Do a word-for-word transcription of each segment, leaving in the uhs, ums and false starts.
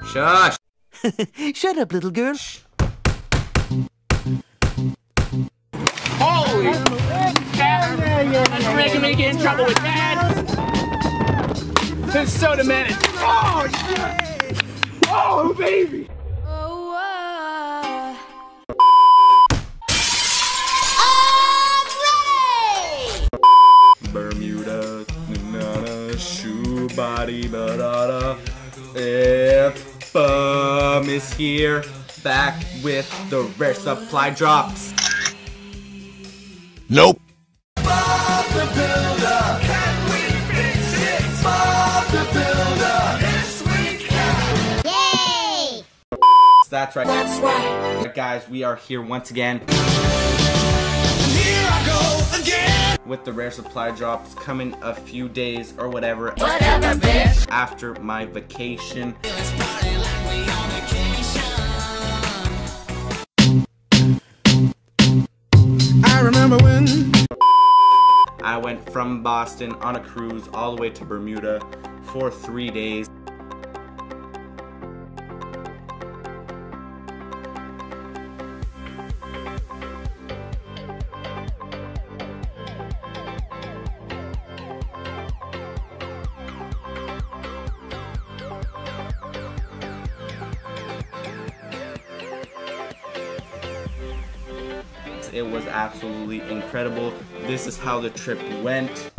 Shush! Shut up, little girl. Holy shit! That's making me get in trouble with Dad! It's so demanding. Oh, shit! Oh, baby! Oh, uh... Bermuda, nana, shoe body, badada. If Bum is here, back with the rare supply drops. Nope. Bob the Builder, can we fix it? Bob the Builder, yes we can. Yay! That's right. That's right. Right, guys, we are here once again. And here I go again. With the rare supply drops coming a few days or whatever. Whatever, bitch. After my vacation. Let's party like we on vacation. I remember when I went from Boston on a cruise all the way to Bermuda for three days. It was absolutely incredible. This is how the trip went.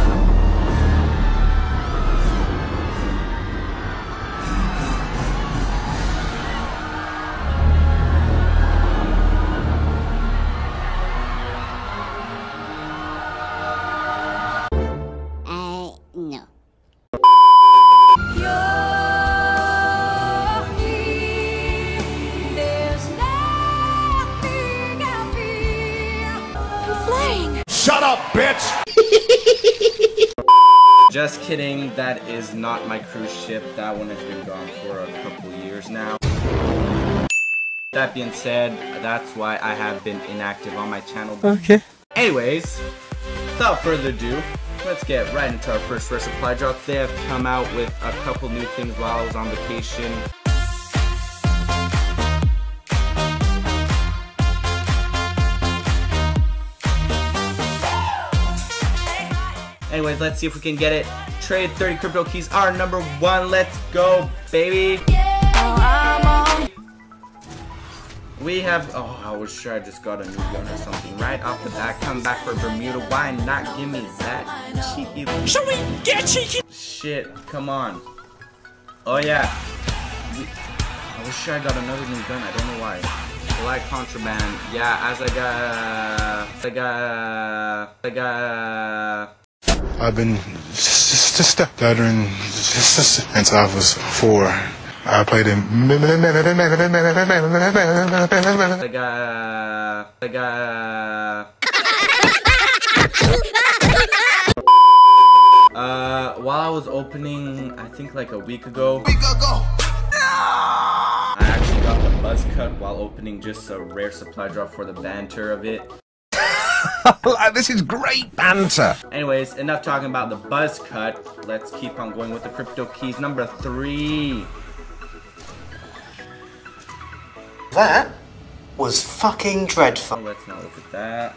Uh, no. Shut up, bitch! Just kidding, that is not my cruise ship. That one has been gone for a couple years now. That being said, that's why I have been inactive on my channel. Okay. Anyways, without further ado, let's get right into our first rare supply drops. They have come out with a couple new things while I was on vacation. Anyways, let's see if we can get it. Trade thirty crypto keys, our number one. Let's go, baby. We have, oh, I was sure I just got a new gun or something. Right off the bat, come back for Bermuda. Why not give me that cheeky? Should we get cheeky? Shit, come on. Oh yeah. We, I was sure I got another new gun. I don't know why. Like contraband. Yeah, as I got, I got, I got. I've been just a stepdaughter since I was four. I played in. I got. I got. Uh, while I was opening, I think like a week ago, I actually got the buzz cut while opening just a rare supply drop for the banter of it. This is great banter. Anyways, enough talking about the buzz cut. Let's keep on going with the crypto keys. Number three. That was fucking dreadful. Oh, let's not look at that.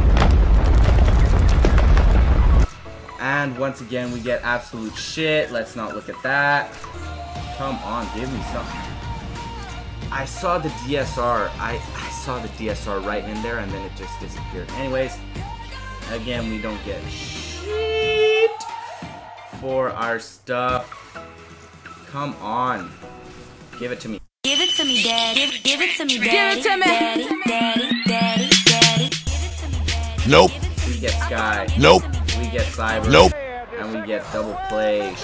And once again, we get absolute shit. Let's not look at that. Come on, give me something. I saw the D S R. I, I saw the D S R right in there and then it just disappeared. Anyways, again, we don't get shit for our stuff. Come on. Give it to me. Give it to me, Daddy. Give, give it to me, Daddy. Give it to me. Daddy, Daddy, Daddy, Daddy. Give it to me, Daddy. Nope. We get Sky. Nope. We get Cyber. Nope. And we get Double Play.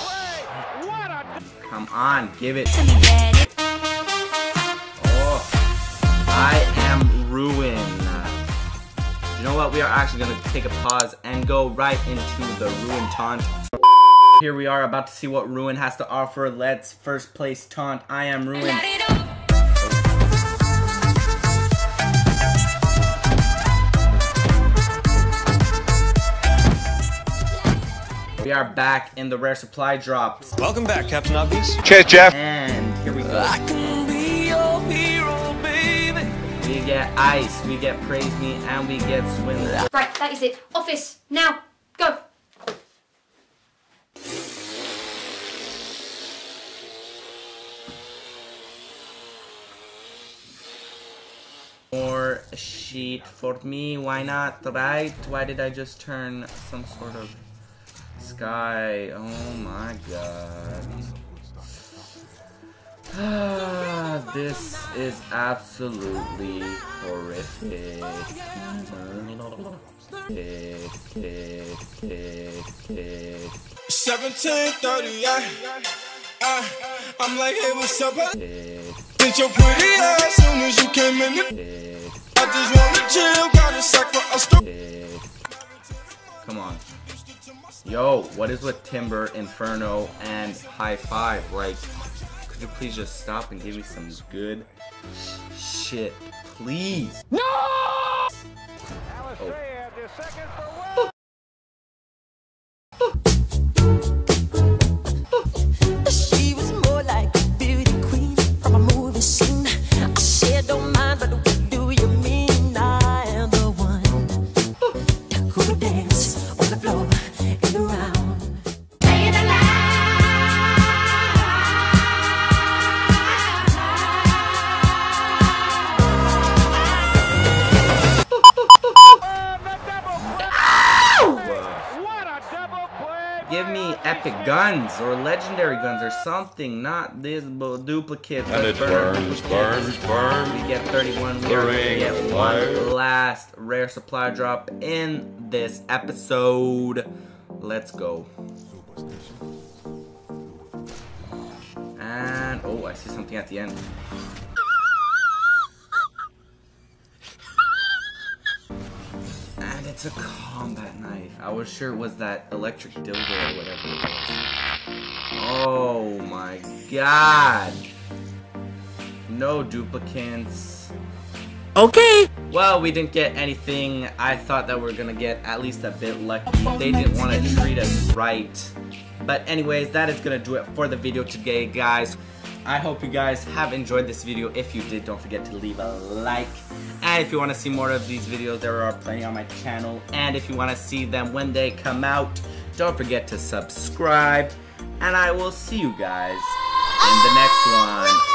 Come on, give it. To me, Daddy. Oh, I am ruined. You know what? We are actually going to take a pause and go right into the Ruin taunt. Here we are about to see what Ruin has to offer. Let's first place taunt. I am Ruin. We are back in the rare supply drops. Welcome back, Captain Obvious. Cheers, Jeff. And Here we go. I can be your hero, baby. We get ice, we get praise me, and we get swindler. Right, that is it. Office, now, go. More sheet for me, why not, right? Why did I just turn some sort of sky? Oh my god. Ah, this is absolutely horrific. seventeen thirty-eight. Uh, I'm like, hey, what's up? Get your pretty ass soon as you came in. I just wanna chill, got a sack for us to. Come on. Yo, what is with Timber, Inferno, and High Five? Like, could you please just stop and give me some good shit, please? No! Oh. She was more like a beauty queen from a movie scene. I said, don't mind, but what do you mean? I am the one who would dance on the floor and around. Staying Give me epic guns or legendary guns or something, not this duplicate. And it burns, burns, burns. We get thirty-one. We are gonna get one last rare supply drop in this episode. Let's go. And oh, I see something at the end. And it's a combat knife. I was sure it was that electric dildo or whatever it was. Oh my god. No duplicates. Okay. Well, we didn't get anything. I thought that we were gonna get at least a bit lucky. They didn't want to treat us right. But anyways, that is gonna do it for the video today, guys. I hope you guys have enjoyed this video. If you did, don't forget to leave a like. And if you want to see more of these videos, there are plenty on my channel. And if you want to see them when they come out, don't forget to subscribe. And I will see you guys in the next one.